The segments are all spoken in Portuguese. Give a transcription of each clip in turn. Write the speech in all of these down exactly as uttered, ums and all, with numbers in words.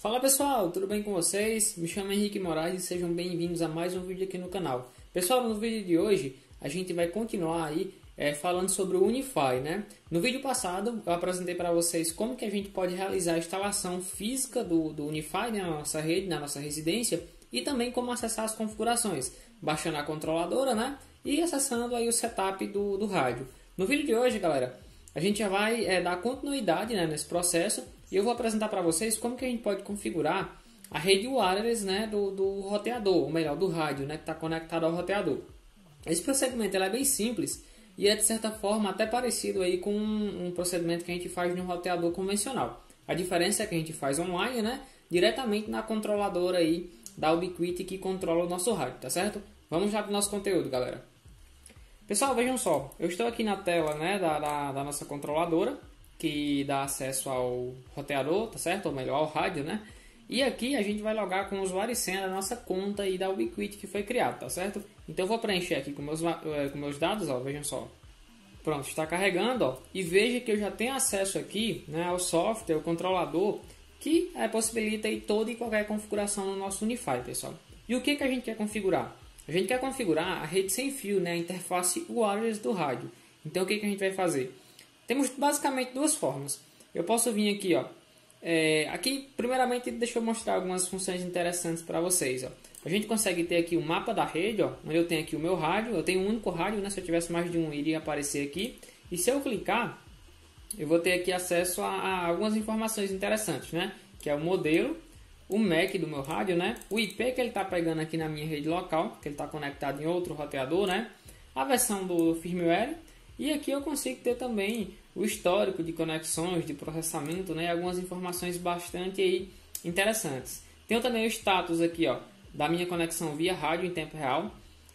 Fala pessoal, tudo bem com vocês? Me chamo Henrique Moraes e sejam bem-vindos a mais um vídeo aqui no canal. Pessoal, no vídeo de hoje a gente vai continuar aí é, falando sobre o Unify, né? No vídeo passado eu apresentei para vocês como que a gente pode realizar a instalação física do, do Unify, né, na nossa rede, na nossa residência, e também como acessar as configurações, baixando a controladora, né, e acessando aí o setup do, do rádio. No vídeo de hoje, galera, a gente já vai é, dar continuidade, né, nesse processo e eu vou apresentar para vocês como que a gente pode configurar a rede wireless, né, do, do roteador, ou melhor, do rádio, né, que está conectado ao roteador. Esse procedimento ele é bem simples e é de certa forma até parecido aí com um, um procedimento que a gente faz no roteador convencional. A diferença é que a gente faz online, né, diretamente na controladora aí da Ubiquiti que controla o nosso rádio, tá certo? Vamos já para o nosso conteúdo, galera. Pessoal, vejam só, eu estou aqui na tela, né, da, da, da nossa controladora, que dá acesso ao roteador, tá certo? Ou melhor, ao rádio, né? E aqui a gente vai logar com o usuário e senha da nossa conta e da Ubiquiti que foi criada, tá certo? Então eu vou preencher aqui com meus, com meus dados, ó, vejam só. Pronto, está carregando, ó, e veja que eu já tenho acesso aqui, né, ao software, ao controlador, que é, possibilita aí toda e qualquer configuração no nosso Unify, pessoal. E o que, que a gente quer configurar? A gente quer configurar a rede sem fio, né, a interface wireless do rádio. Então o que, que a gente vai fazer? Temos basicamente duas formas. Eu posso vir aqui, ó, é, aqui primeiramente deixa eu mostrar algumas funções interessantes para vocês. Ó. A gente consegue ter aqui o mapa da rede, ó, onde eu tenho aqui o meu rádio. Eu tenho um único rádio, né, se eu tivesse mais de um iria aparecer aqui. E se eu clicar, eu vou ter aqui acesso a, a algumas informações interessantes, né, que é o modelo, o M A C do meu rádio, né? O I P que ele está pegando aqui na minha rede local, que ele está conectado em outro roteador, né? A versão do firmware. E aqui eu consigo ter também o histórico de conexões, de processamento, né? E algumas informações bastante aí interessantes. Tenho também o status aqui, ó, da minha conexão via rádio em tempo real.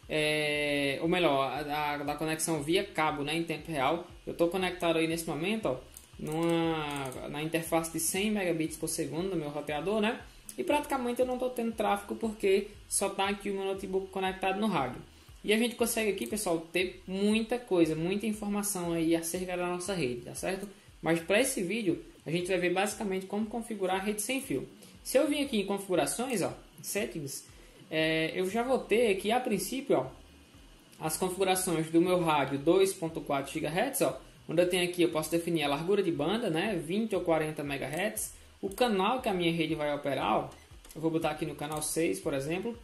É, ou melhor, a, a, da conexão via cabo, né, em tempo real. Eu estou conectado aí nesse momento, ó, numa, na interface de cem megabits por segundo no meu roteador, né? E praticamente eu não estou tendo tráfego porque só está aqui o meu notebook conectado no rádio. E a gente consegue aqui, pessoal, ter muita coisa, muita informação aí acerca da nossa rede, tá certo? Mas para esse vídeo, a gente vai ver basicamente como configurar a rede sem fio. Se eu vir aqui em configurações, ó, settings, é, eu já vou ter aqui a princípio, ó, as configurações do meu rádio dois ponto quatro gigahertz, ó, onde eu tenho aqui, eu posso definir a largura de banda, né, vinte ou quarenta megahertz. O canal que a minha rede vai operar, ó, eu vou botar aqui no canal seis, por exemplo.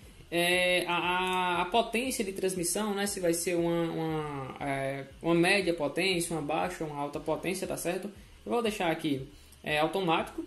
É, a, a potência de transmissão, né, se vai ser uma, uma, é, uma média potência, uma baixa, uma alta potência, tá certo? Eu vou deixar aqui é, automático.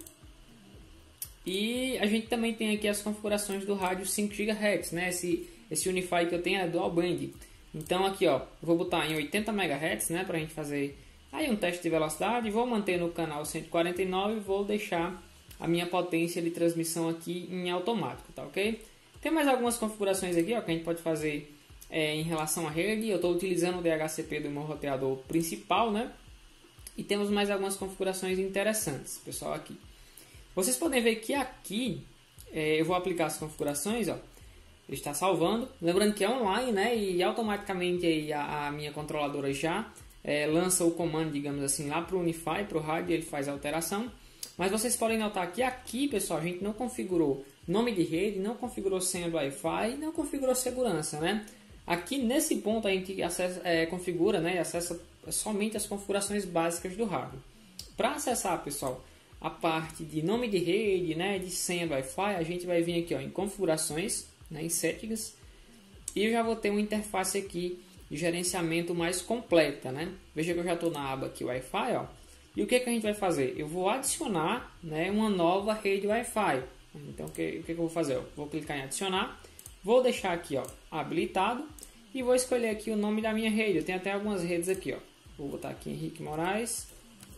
E a gente também tem aqui as configurações do rádio cinco gigahertz, né? Esse, esse Unify que eu tenho é dual band. Então aqui, ó, eu vou botar em oitenta megahertz, né, pra gente fazer aí um teste de velocidade. Vou manter no canal cento e quarenta e nove e vou deixar a minha potência de transmissão aqui em automático, tá ok? Tem mais algumas configurações aqui, ó, que a gente pode fazer é, em relação à rede. Eu estou utilizando o D H C P do meu roteador principal, né? E temos mais algumas configurações interessantes, pessoal, aqui. Vocês podem ver que aqui é, eu vou aplicar as configurações, ó. Ele está salvando. Lembrando que é online, né? E automaticamente aí a, a minha controladora já é, lança o comando, digamos assim, lá para o Unify, para o rádio, ele faz a alteração. Mas vocês podem notar que aqui, pessoal, a gente não configurou nome de rede, não configurou senha do Wi-Fi, não configurou segurança, né? Aqui nesse ponto a gente acessa, é, configura, né, e acessa somente as configurações básicas do rádio. Para acessar, pessoal, a parte de nome de rede, né, de senha do Wi-Fi, a gente vai vir aqui, ó, em configurações, né, em settings, e eu já vou ter uma interface aqui de gerenciamento mais completa, né? Veja que eu já estou na aba aqui Wi-Fi, ó. E o que, que a gente vai fazer? Eu vou adicionar, né, uma nova rede Wi-Fi. Então, o que, o que eu vou fazer? Eu vou clicar em adicionar, vou deixar aqui, ó, habilitado e vou escolher aqui o nome da minha rede. Eu tenho até algumas redes aqui, ó. Vou botar aqui Henrique Moraes,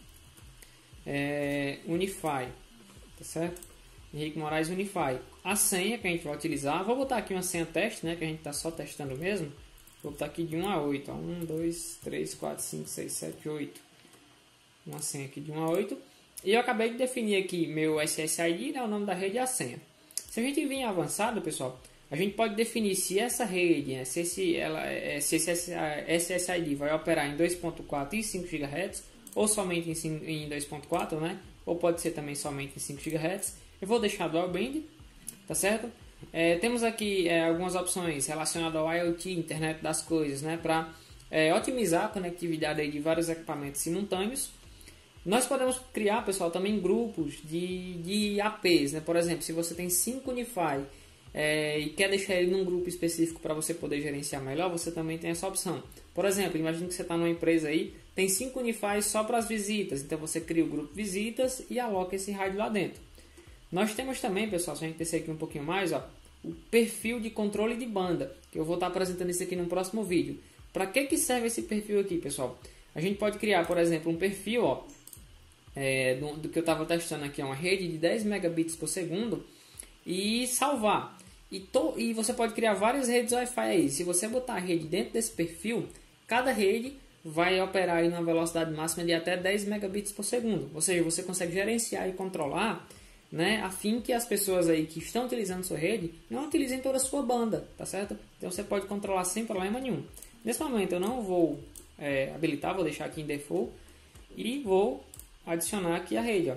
é, Unify, tá certo? Henrique Moraes Unify. A senha que a gente vai utilizar, vou botar aqui uma senha teste, né, que a gente está só testando mesmo. Vou botar aqui de um a oito, ó. um, dois, três, quatro, cinco, seis, sete, oito. Uma senha aqui de um a oito. E eu acabei de definir aqui meu S S I D, né, o nome da rede e a senha. Se a gente vir avançado, pessoal, a gente pode definir se essa rede, né, se, esse, ela, se esse S S I D vai operar em dois ponto quatro e cinco gigahertz ou somente em, em dois ponto quatro, né? Ou pode ser também somente em cinco gigahertz. Eu vou deixar dual band, tá certo? É, temos aqui é, algumas opções relacionadas ao IoT, internet das coisas, né? Para é, otimizar a conectividade aí de vários equipamentos simultâneos. Nós podemos criar, pessoal, também grupos de, de A Ps, né? Por exemplo, se você tem cinco Unify é, e quer deixar ele num grupo específico para você poder gerenciar melhor, você também tem essa opção. Por exemplo, imagine que você está numa empresa aí, tem cinco Unify só para as visitas, então você cria o grupo visitas e aloca esse rádio lá dentro. Nós temos também, pessoal, se a gente descer aqui um pouquinho mais, ó, o perfil de controle de banda, que eu vou estar apresentando isso aqui no próximo vídeo. Para que, que serve esse perfil aqui, pessoal? A gente pode criar, por exemplo, um perfil, ó, é, do, do que eu estava testando aqui, uma rede de dez megabits por segundo e salvar. E, to, e você pode criar várias redes Wi-Fi aí. Se você botar a rede dentro desse perfil, cada rede vai operar aí numa velocidade máxima de até dez megabits por segundo. Ou seja, você consegue gerenciar e controlar, né, a fim que as pessoas aí que estão utilizando sua rede não utilizem toda a sua banda, tá certo? Então você pode controlar sem problema nenhum. Nesse momento eu não vou é, habilitar, vou deixar aqui em default e vou adicionar aqui a rede, ó.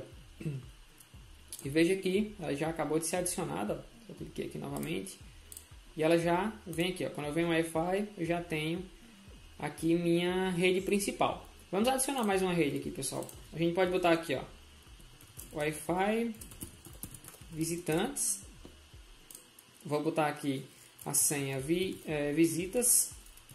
E veja aqui, ela já acabou de ser adicionada, ó. Eu cliquei aqui novamente e ela já vem aqui, ó. Quando eu venho no Wi-Fi, eu já tenho aqui minha rede principal. Vamos adicionar mais uma rede aqui, pessoal. A gente pode botar aqui, ó, Wi-Fi visitantes. Vou botar aqui a senha vi, é, visitas,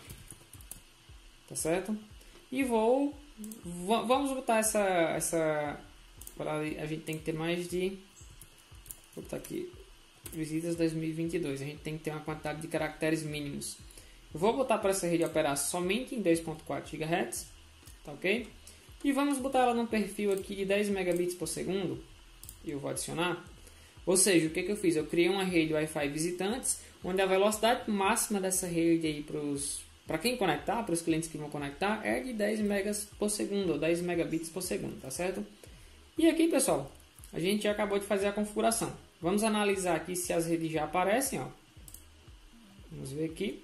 tá certo? E vou vamos botar essa essa a gente tem que ter mais de, vou botar aqui visitas dois mil e vinte e dois. A gente tem que ter uma quantidade de caracteres mínimos. Eu vou botar para essa rede operar somente em dois ponto quatro gigahertz, tá ok? E vamos botar ela num perfil aqui de dez megabits por segundo. E eu vou adicionar. Ou seja, o que, que eu fiz? Eu criei uma rede Wi-Fi visitantes, onde a velocidade máxima dessa rede aí para quem conectar, para os clientes que vão conectar, é de dez megas por segundo, ou dez megabits por segundo, tá certo? E aqui, pessoal, a gente já acabou de fazer a configuração. Vamos analisar aqui se as redes já aparecem, ó. Vamos ver aqui.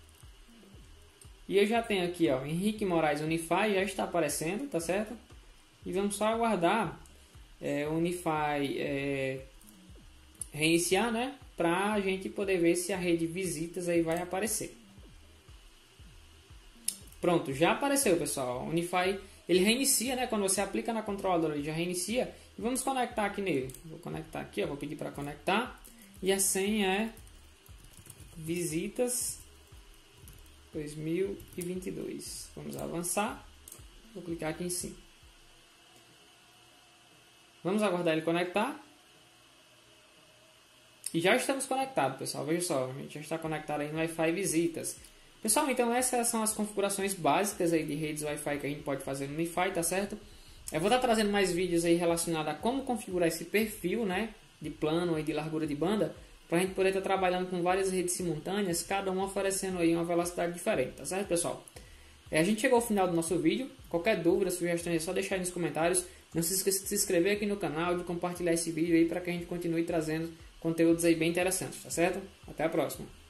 E eu já tenho aqui, ó, Henrique Moraes Unify, já está aparecendo, tá certo? E vamos só aguardar é, o Unify é, reiniciar, né? Para a gente poder ver se a rede visitas aí vai aparecer. Pronto, já apareceu, pessoal. O Unify, ele reinicia, né? Quando você aplica na controladora, ele já reinicia. E vamos conectar aqui nele. Vou conectar aqui, ó, vou pedir para conectar. E a senha é visitas dois mil e vinte e dois. Vamos avançar. Vou clicar aqui em cima. Vamos aguardar ele conectar. E já estamos conectados, pessoal. Veja só, a gente já está conectado aí no Wi-Fi visitas. Pessoal, então essas são as configurações básicas aí de redes Wi-Fi que a gente pode fazer no Unify, tá certo? Eu vou estar trazendo mais vídeos aí relacionados a como configurar esse perfil, né, de plano e de largura de banda, para a gente poder estar trabalhando com várias redes simultâneas, cada uma oferecendo aí uma velocidade diferente, tá certo, pessoal? É, a gente chegou ao final do nosso vídeo. Qualquer dúvida, sugestão é só deixar aí nos comentários. Não se esqueça de se inscrever aqui no canal, de compartilhar esse vídeo aí para que a gente continue trazendo conteúdos aí bem interessantes, tá certo? Até a próxima!